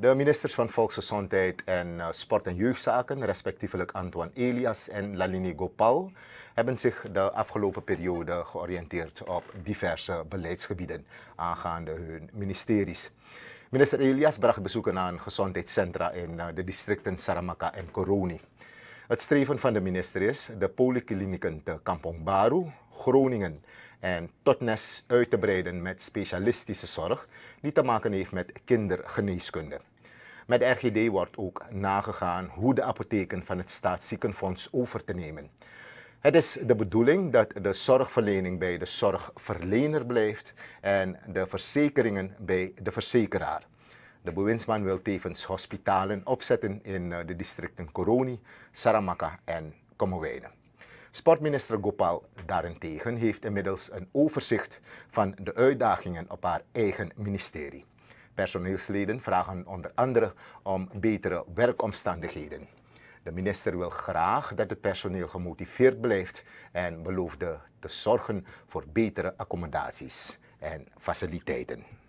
De ministers van Volksgezondheid en Sport- en Jeugdzaken, respectievelijk Antoine Elias en Lalini Gopal, hebben zich de afgelopen periode georiënteerd op diverse beleidsgebieden aangaande hun ministeries. Minister Elias bracht bezoeken aan gezondheidscentra in de districten Saramacca en Koroni. Het streven van de minister is de polyklinieken te Kampong Baru, Groningen en Totnes uit te breiden met specialistische zorg die te maken heeft met kindergeneeskunde. Met de RGD wordt ook nagegaan hoe de apotheken van het Staatsziekenfonds over te nemen. Het is de bedoeling dat de zorgverlening bij de zorgverlener blijft en de verzekeringen bij de verzekeraar. De bewindsman wil tevens hospitalen opzetten in de districten Koroni, Saramacca en Kommerwijne. Sportminister Gopal daarentegen heeft inmiddels een overzicht van de uitdagingen op haar eigen ministerie. Personeelsleden vragen onder andere om betere werkomstandigheden. De minister wil graag dat het personeel gemotiveerd blijft en beloofde te zorgen voor betere accommodaties en faciliteiten.